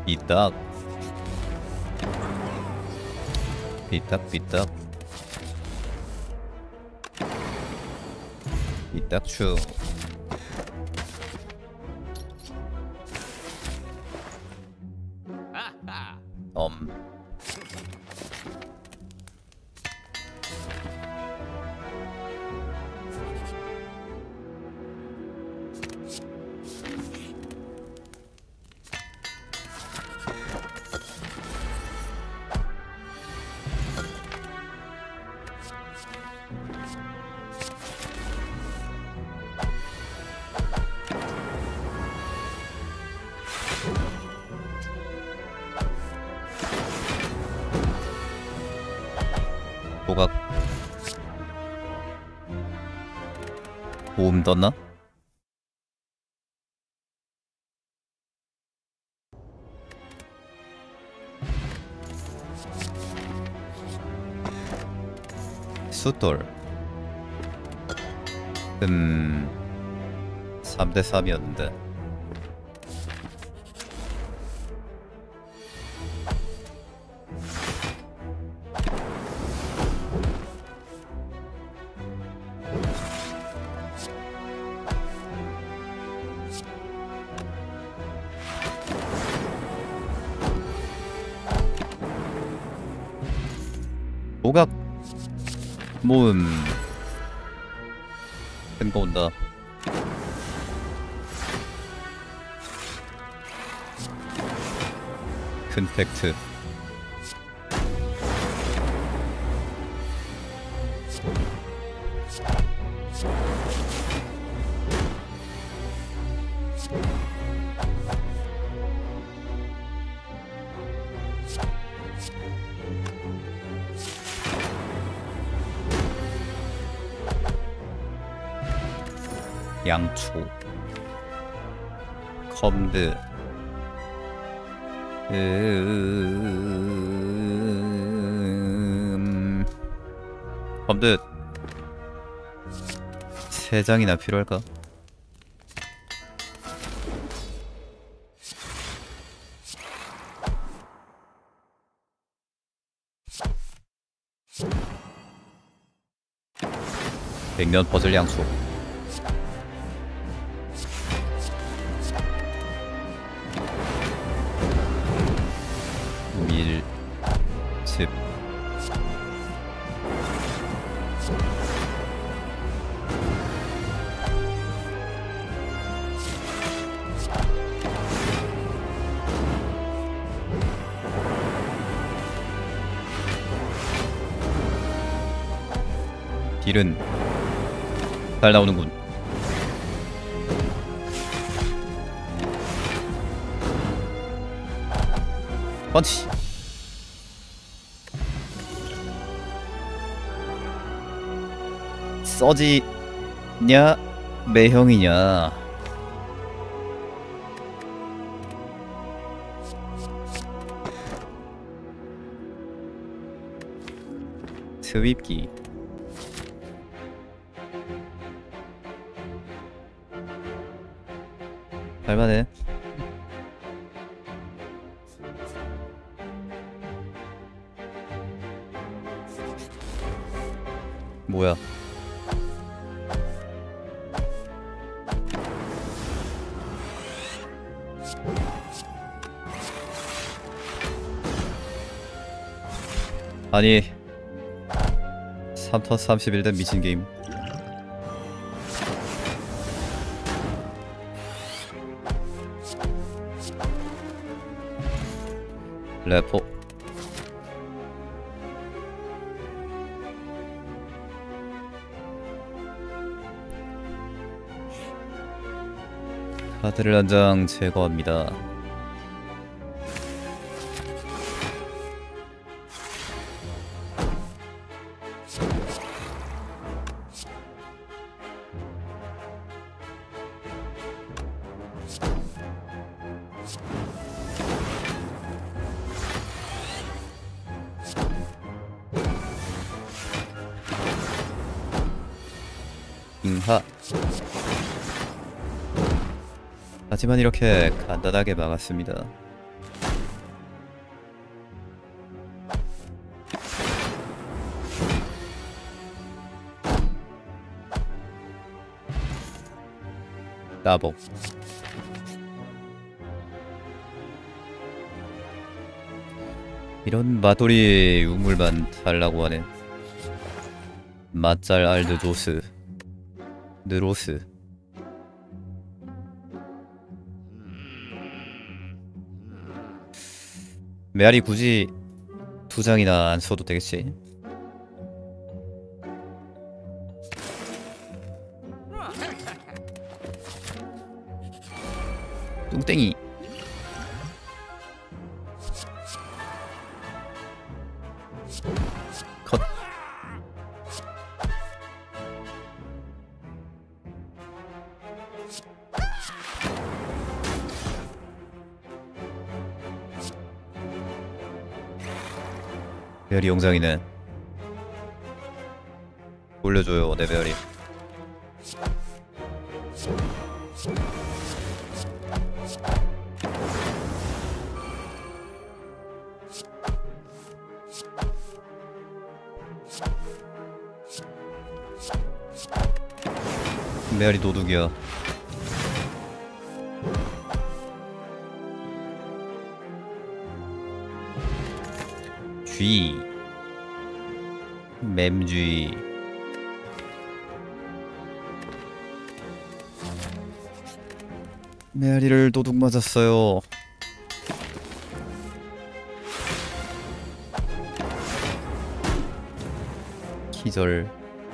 삐딱 삐딱 삐딱추. 엄 뭐가 보험 떴나? 숫돌 3대 3이었는데 오각 모음 큰거 온다. 큰 팩트. 양초 컴드 컴드 3장이나 필요할까? 백년 퍼즐 양초 밀집 딜은 잘 나오는군. 펀치. 써지냐 매형이냐. 스윕기 할만해. 뭐야? 아니 3턴 31된 미친게임. 래퍼 카드를 한 장 제거합니다. 잉하. 하지만 이렇게 간단하게 막았습니다. 따복. 이런 마돌이 우물만 달라고 하네. 맛잘 알드 조스 느로스. 메아리 굳이 2장이나 안 써도 되겠지. 뚱땡이. 컷. 메아리 영장이네. 올려줘요 내 메아리. 메아리 도둑이야. 쥐 맴쥐. 메아리를 도둑 맞았어요. 기절.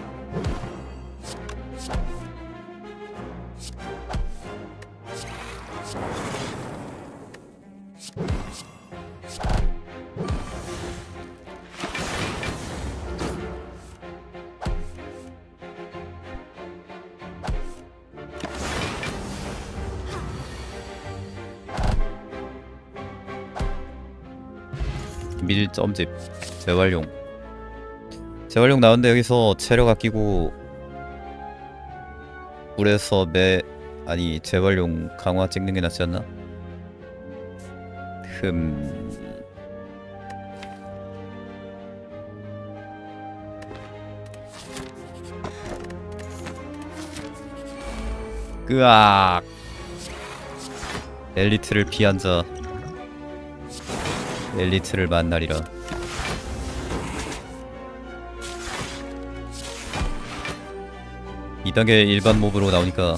밀점집. 재활용. 재활용 나오는데 여기서 체력 아끼고 물에서 아니 재활용 강화 찍는 게 낫지 않나? 끄악. 엘리트를 피한 자 엘리트를 만나리라. 이 단계 일반 몹으로 나오니까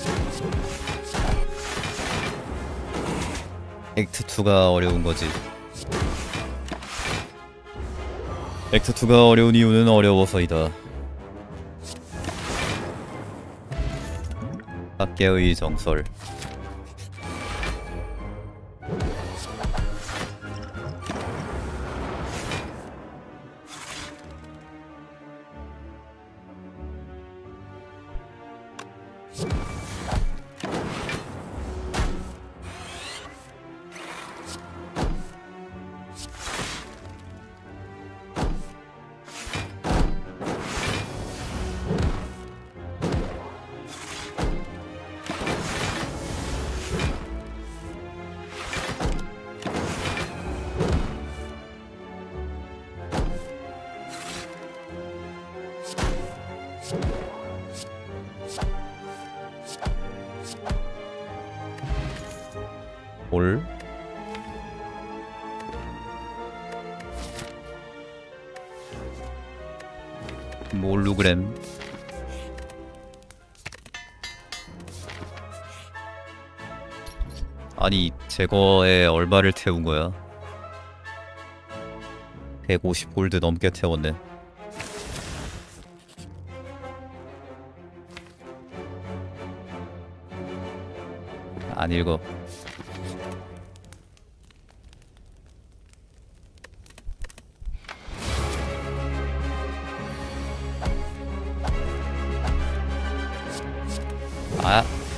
액트2가 어려운거지. 액트2가 어려운 이유는 어려워서이다. 학계의 정설. 올 몰루그램. 아니 제거에 얼마를 태운 거야? 150 골드 넘게 태웠네. 안 읽어. 아,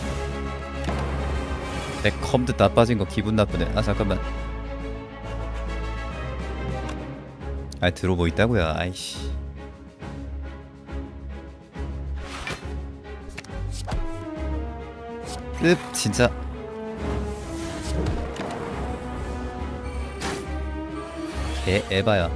내 컴드 다 빠진 거 기분 나쁘네. 아 잠깐만. 아 들어보 있다고요. 아이씨. 끝 진짜. 개 에바야.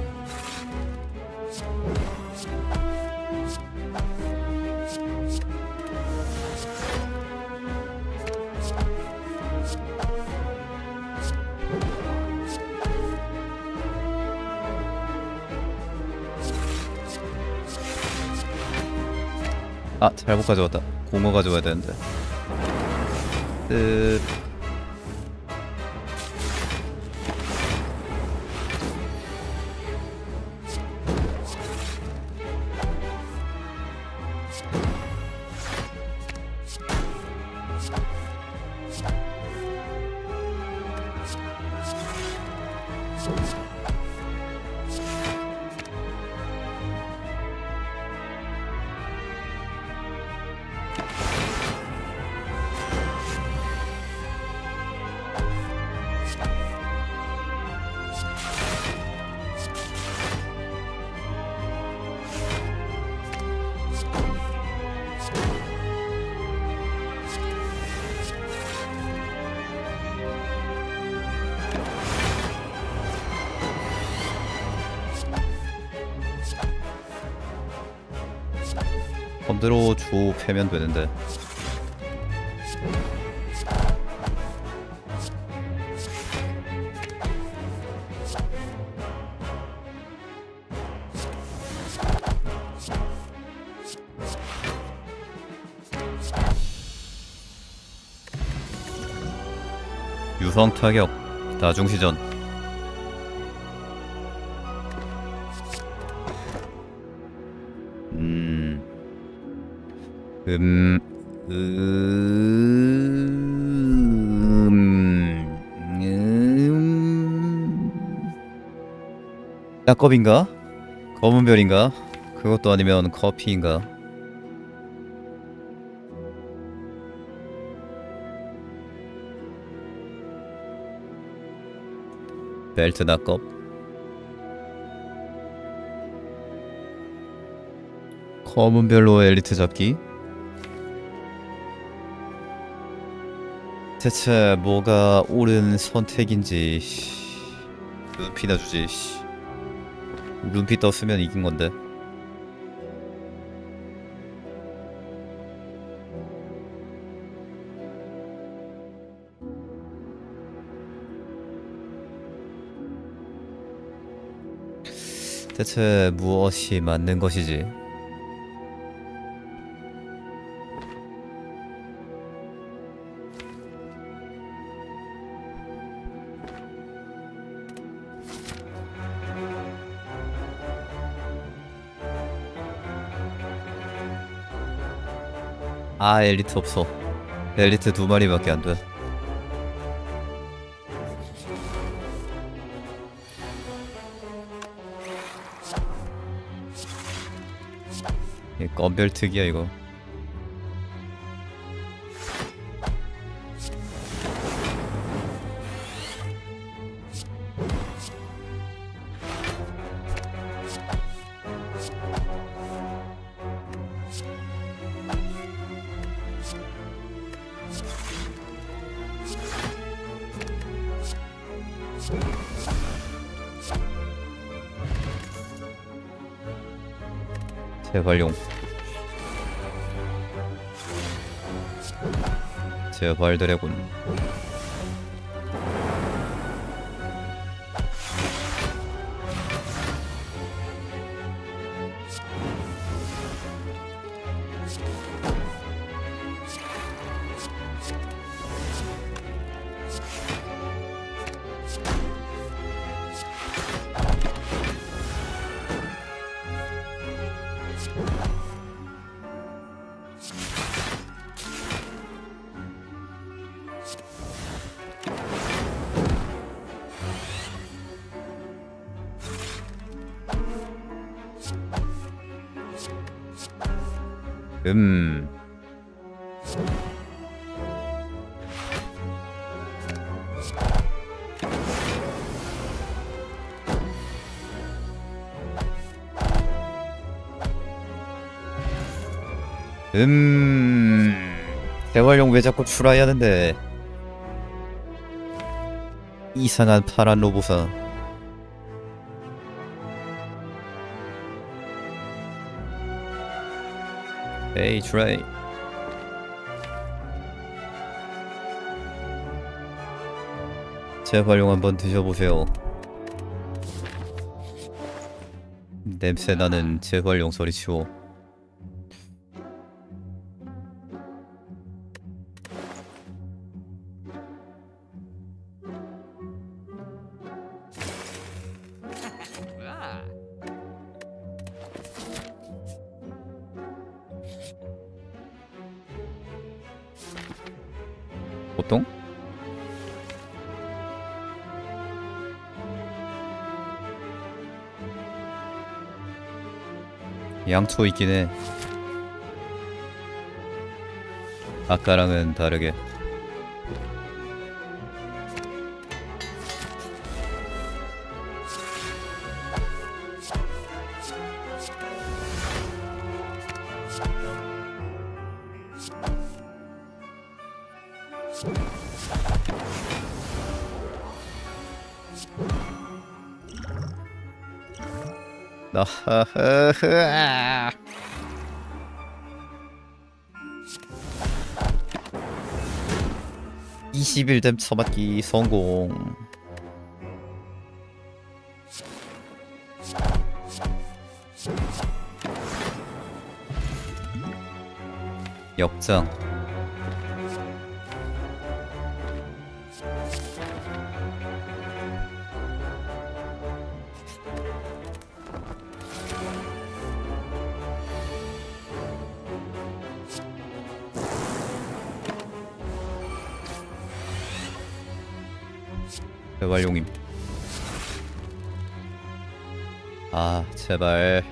아 잘못 가져왔다. 공어 가져와야 되는데. 뜻. 범대로 주 패면 되는데. 유성 타격 다중시전. 음, 낙겁인가? 검은별인가? 그것도 아니면 커피인가? 벨트 낙겁. 검은별로 엘리트 잡기. 대체 뭐가 옳은 선택인지. 눈피나 주지. 눈피 떴으면 이긴 건데. 대체 무엇이 맞는 것이지? 아 엘리트 없어. 엘리트 2마리밖에 안 돼. 이 건별 특이야 이거. 재활용. 재활 드래곤. 음. 재활용 왜 자꾸 출하해야 하는데. 이상한 파란 로보사. 에이 트라이. 재활용 한번 드셔보세요. 냄새나는 재활용 소리 치워. 보통? 양초 있긴 해. 아까랑은 다르게. 나하하하. 21댐 쳐맞기 성공. 역장. 재활용임. 아 제발.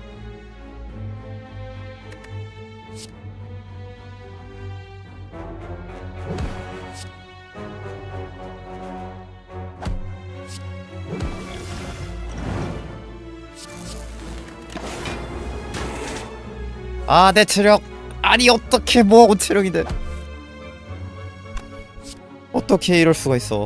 아 내 체력. 아니 어떻게 뭐 체력인데 어떻게 이럴 수가 있어.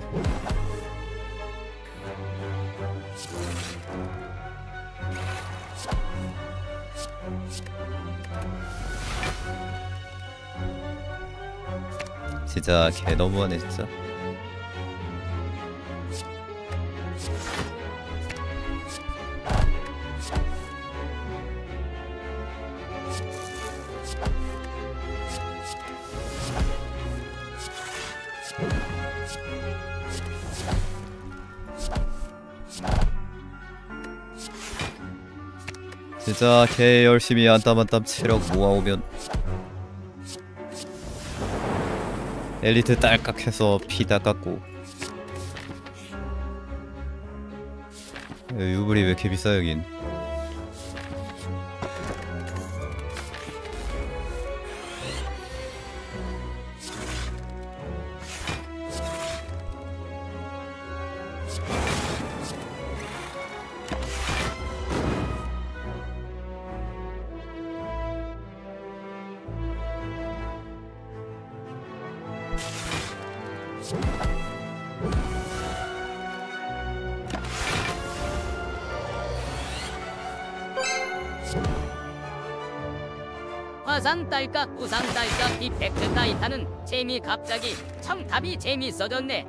진짜 개 너무하네 진짜. 진짜 개 열심히 한 땀 한 땀 체력 모아오면 엘리트 딸깍해서 피 다 깎고. 유불이 왜 이렇게 비싸 여긴. 화산 딸깍 우산 딸깍 이펙트 따위타는 재미 갑자기 청탑이 재밌어졌네.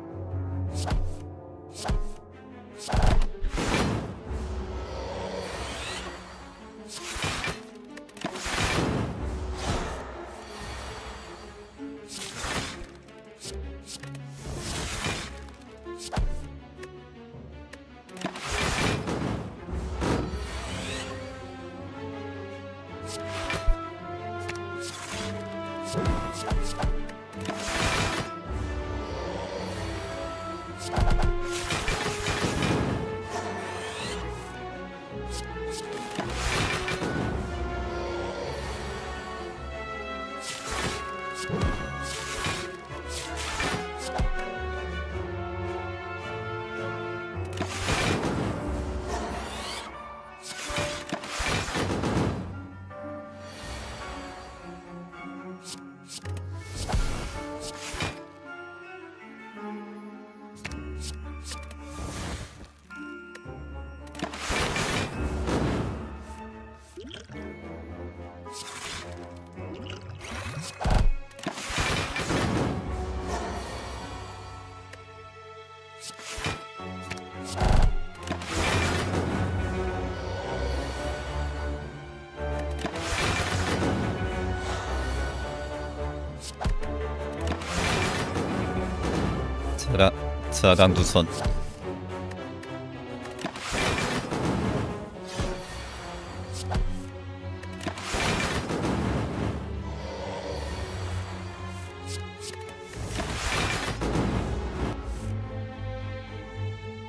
자강두선.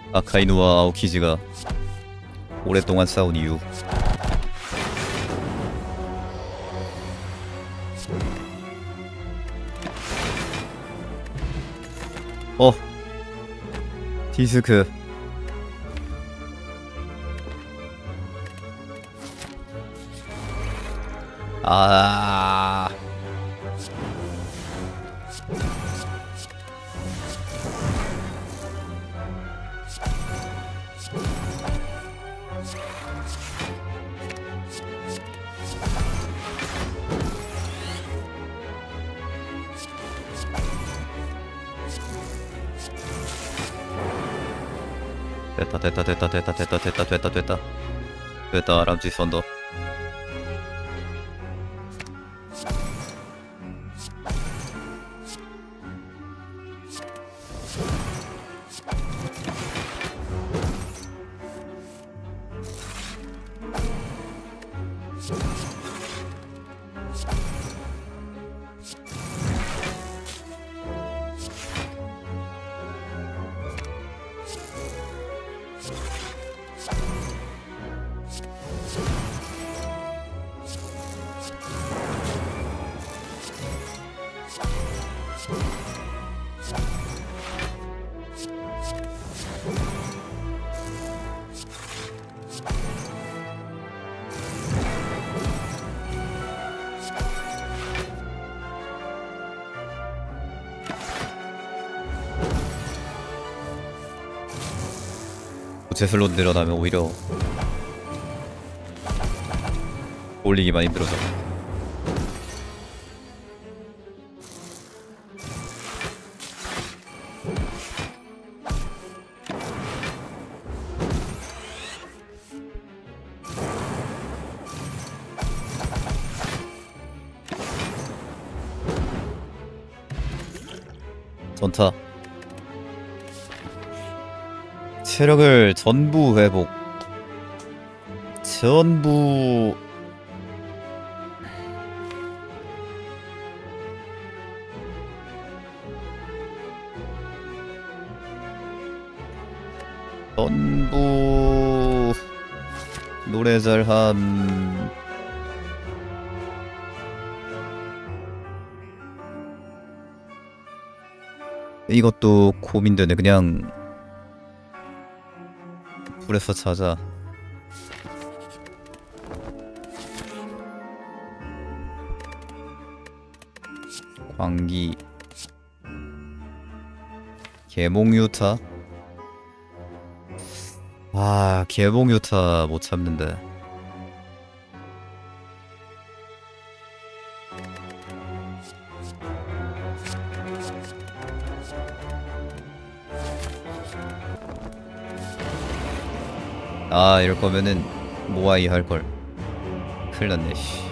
아카이누와 아오키지가 오랫동안 싸운 이유. 디스크. 아. 됐다 람지 선더. 제슬로 늘어나면 오히려 올리기만 힘들어져. 전타. 체력을 전부 회복. 전부 노래 잘함. 이것도 고민되네. 그냥 불에서 찾아. 광기 개몽유타. 아, 개몽유타 못 참는데. 아, 이럴 거면은 모아이 할걸. 큰일 났네, 씨.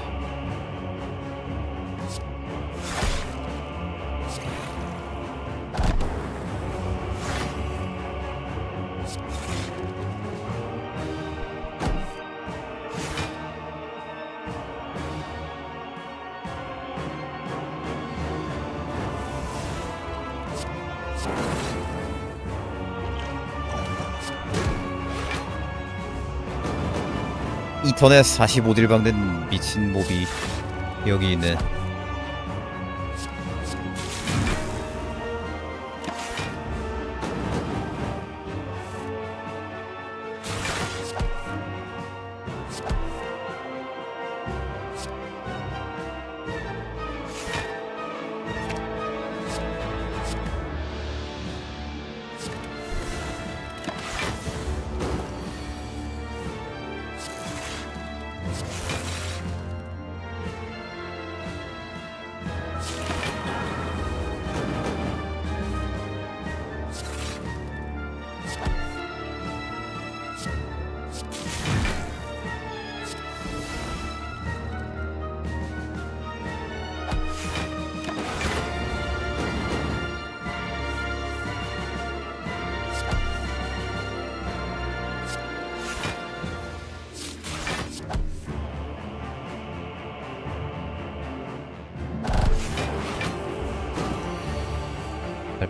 이 턴에 45딜 박는 미친 몹이 여기 있네.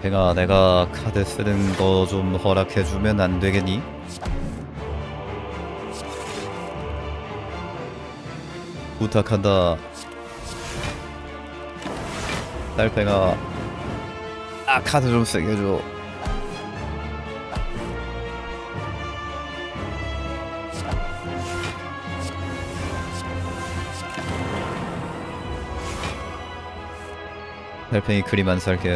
달팽아, 내가 카드 쓰는 거 좀 허락해주면 안 되겠니? 부탁한다. 달팽아, 카드 좀 쓰게 해줘. 달팽이 그림 안 살게.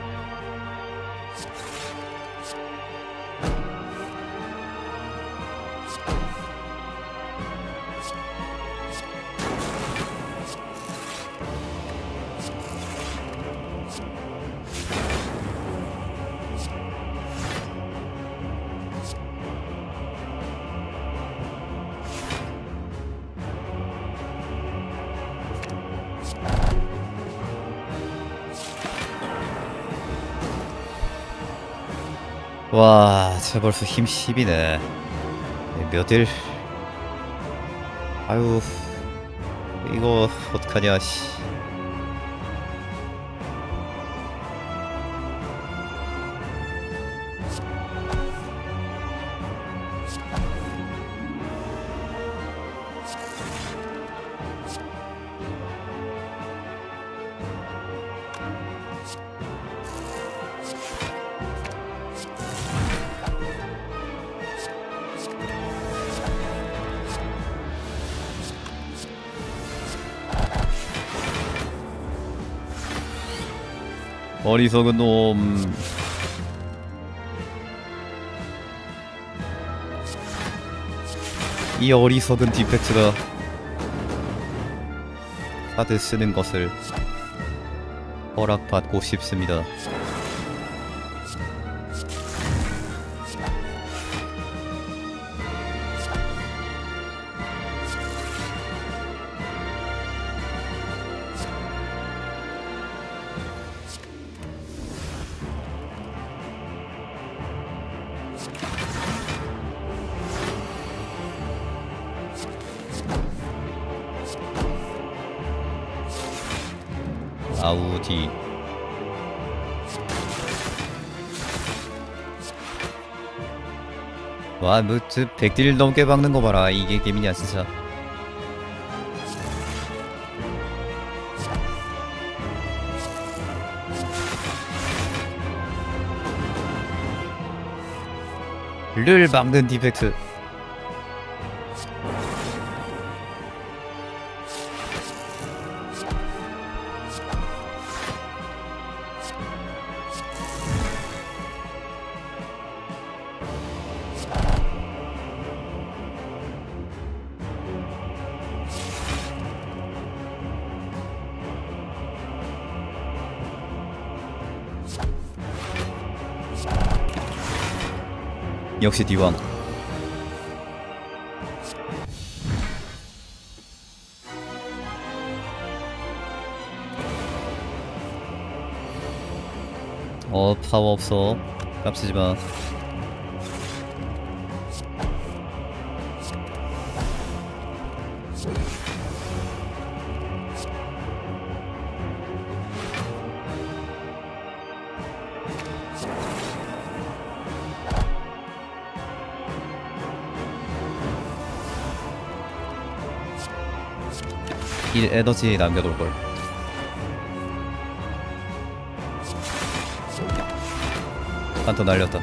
와, 쟤 벌써 힘 10이네. 몇 일? 아유, 이거 어떡하냐, 씨. 어리석은 놈. 이 어리석은 디펙트가 카드 쓰는 것을 허락받고 싶습니다. 아우디. 와, 뭐, 100딜 넘게 박는 거 봐라. 이게 게임이냐, 진짜. 를 막는 디펙트. 역시 디왕. 파워 없어. 깝치지마. 일 에너지 남겨둘걸. 한턴 날렸다.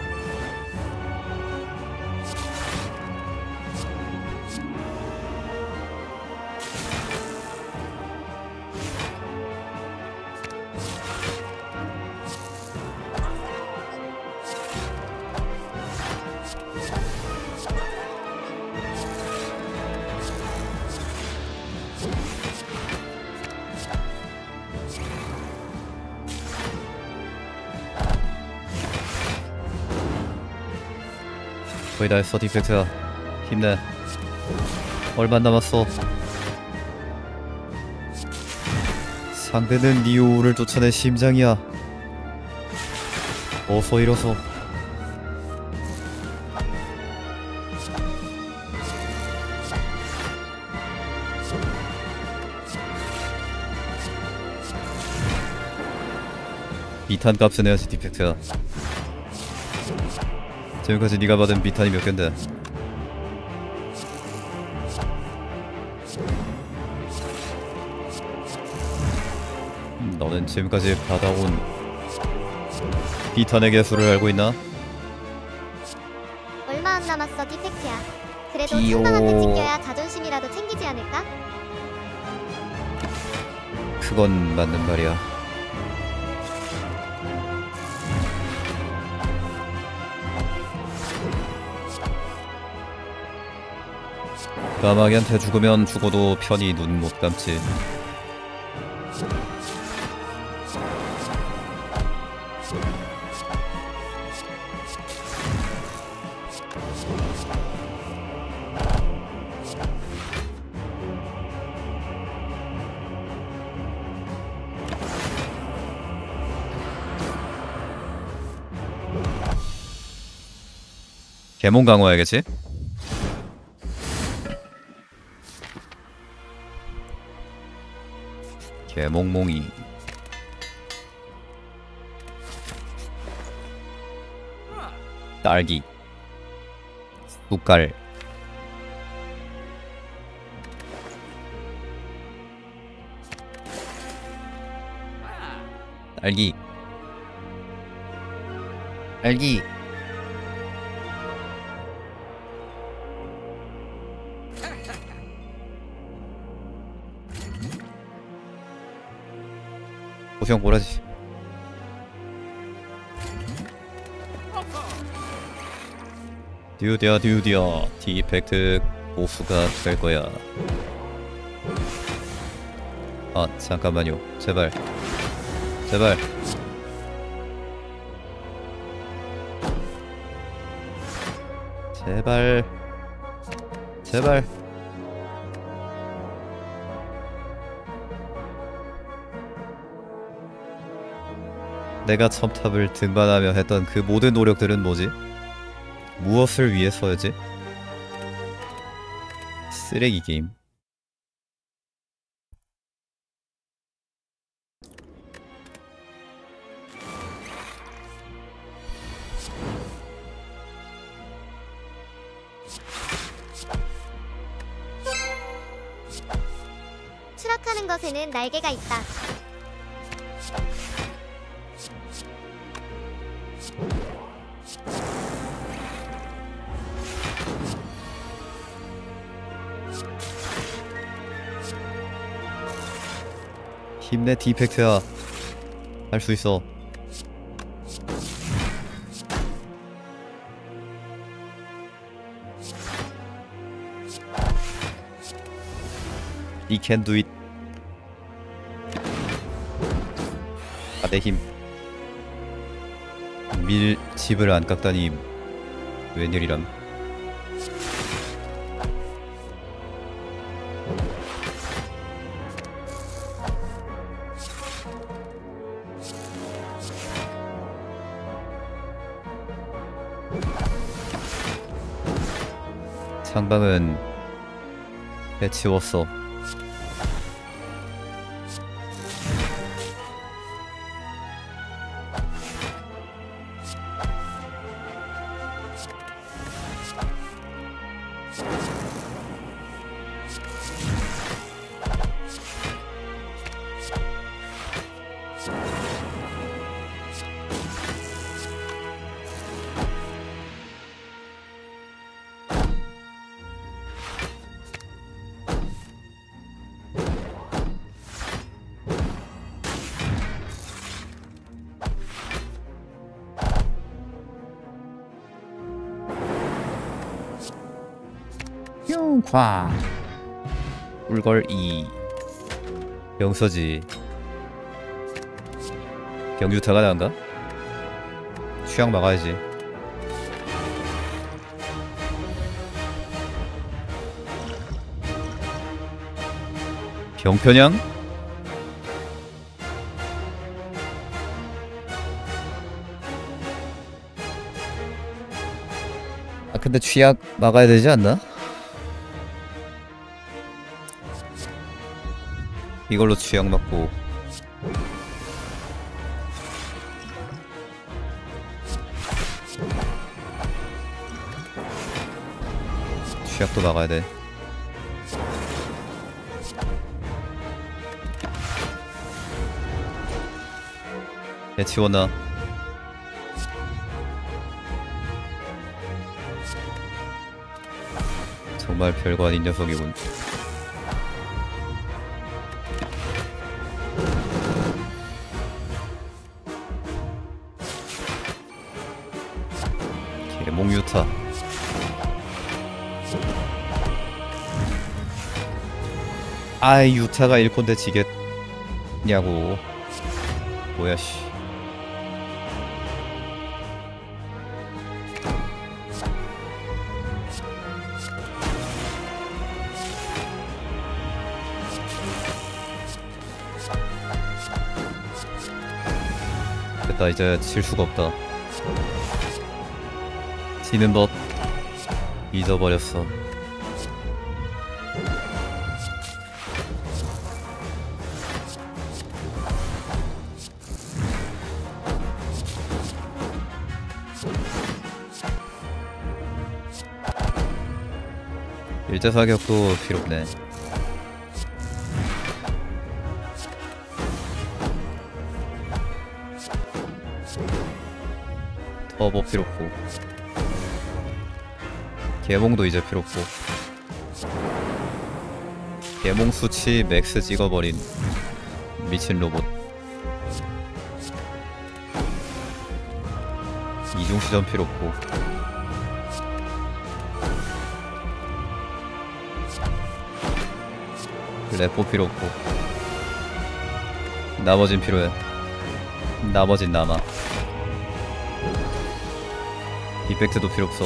거의 다 했어. 디펙트야, 힘내. 얼마 안 남았어. 상대는 리오를 쫓아낸 심장이야. 어서 일어서. 비탄 값은 해야지 디펙트야. 지금까지 네가 받은 비탄이 몇 갠데? 너는 지금까지 받아온 비탄의 개수를 알고 있나? 얼마 안 남았어, 디펙트야. 그래도 디오. 천방한테 찢겨야 자존심이라도 챙기지 않을까? 그건 맞는 말이야. 까마귀한테 죽으면 죽어도 편히 눈 못 감지. 개몽 강화해야겠지? 개몽몽이 딸기 쑥갈 딸기 딸기 고생 뭐라지. 듀디야 듀디야 디펙트 고수가 될 거야. 아 잠깐만요. 제발 제발 제발 제발. 내가 첨탑을 등반하며 했던 그 모든 노력들은 뭐지? 무엇을 위해서였지? 쓰레기 게임. 추락하는 것에는 날개가 있다. 힘내 디펙트야. 할 수 있어. You can do it. 아, 내 힘. 밀 집을 안 깎다니 웬일이람. 상방은 해치웠어. 화 꿀걸 2 병서지. 경주타가 나간가? 취향 막아야지. 병편양? 아 근데 취약 막아야 되지 않나? 이걸로 취약 맞고 취약도 막아야 돼. 얘 지웠나? 정말 별거 아닌 녀석이군. 개몽유타. 아이 유타가 1콘데 지겠냐고. 뭐야 씨. 됐다. 이제 질 수가 없다. 지는 법 잊어버렸어. 일자 사격도 필요없네. 터보 필요없고 개몽도 이제 필요없고 개몽 수치 맥스 찍어버린 미친 로봇. 이중시전 필요없고 레포 필요없고 나머진 필요해. 나머진 남아. 디펙트도 필요없어.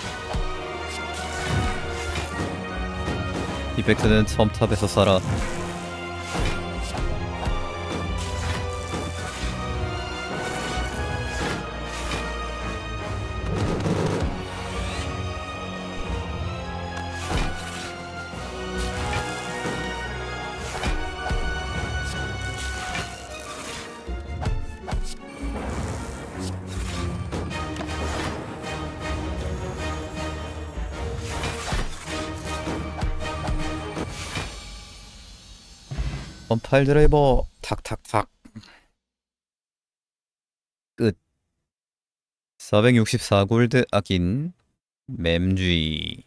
디펙트는 첨탑에서 살아. 파일 드라이버 탁탁탁 끝. 464골드 아낀 맴쥐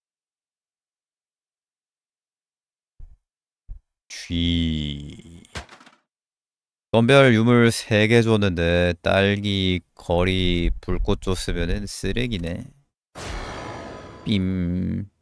쥐. 건별 유물 3개 줬는데 딸기 거리 불꽃 줬으면은 쓰레기네. 빔.